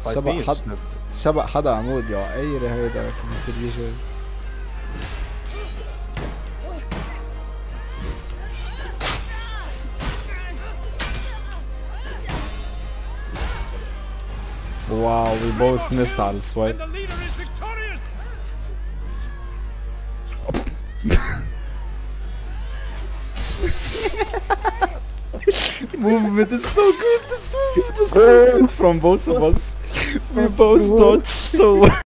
شبق حدا عمود يا قيري هيدا كيف بصير يجي. واو we both missed على السوايب. Movement is so good, the movement was so good from both of us. We both dodged so well.